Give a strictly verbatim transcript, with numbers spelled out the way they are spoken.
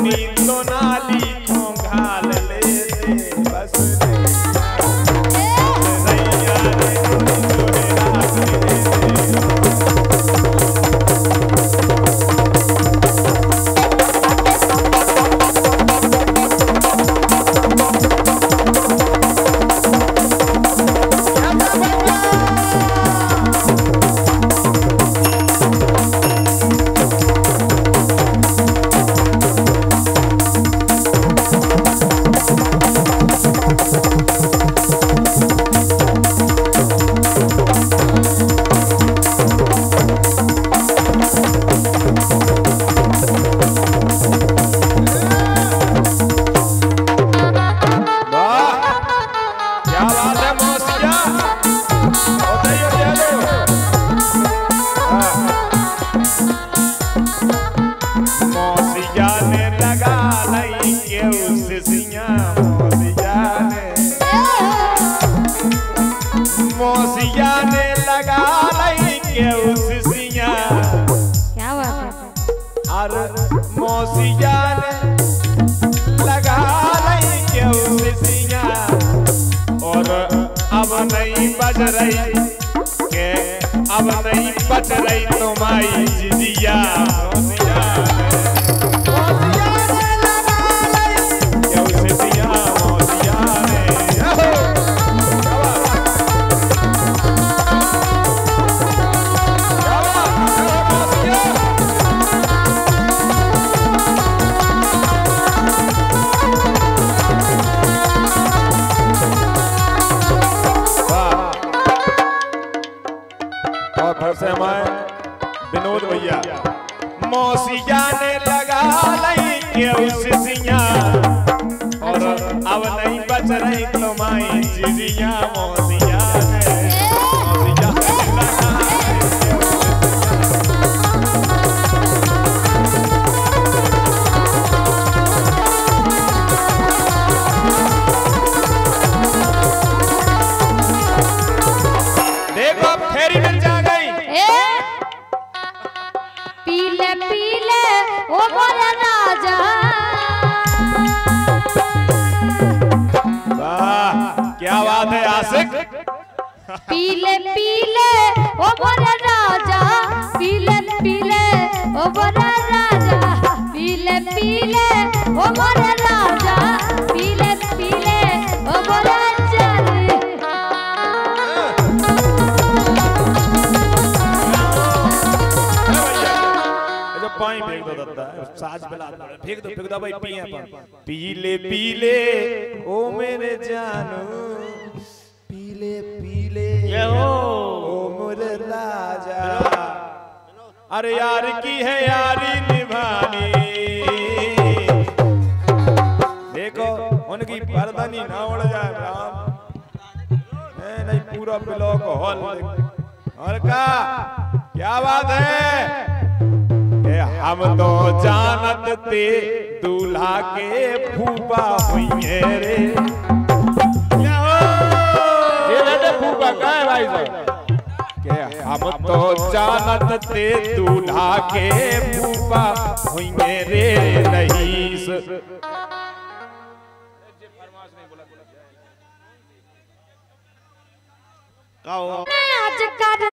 अपनी तो नाली को घाल ले बस नैया रे तोरे रात दे मौसिया ने लगा लाई के उस सिया। क्या बात है? अरे मौसिया ने लगा लाई के उस सिया और अब नहीं बज रही के अब नहीं बच रही तुम्हारी जिदिया। मौसिया ने लगा लाई के उस सिया। मौसिया ने से हमारे विनोद भैया। मौसिया ने लगा लाई के उस सिया और अब नहीं बच रही तुम्हारी जिदिया। मौसिया ने मौसिया ने लगा देखो फेरी मिल जा पीले पीले ओ मोरे राजा। वाह क्या बात है आशिक। पीले पीले ओ मोरे राजा। पीले पीले ओ मोरे राजा। पीले पीले ओ मोरे राजा। पीले पीले ओ मोरे पानी फेंक दो दत्ता साज बला फेंक दो फेंक दो भाई पिए पर। पीले पीले ओ मेरे जानू पीले पीले ये हो ओ मेरे राजा। अरे यार की है यारी निभानी। देखो उनकी पर्दनी ना उड़ जाए राम नहीं नहीं पूरा ब्लॉक हॉल और का क्या बात है। हम तो जानत ते दूल्हा के फूफा हुई रे। ये बेटे फूफा का है भाई साहब के हम तो जानत ते दूल्हा के फूफा हुई रे रईस। आज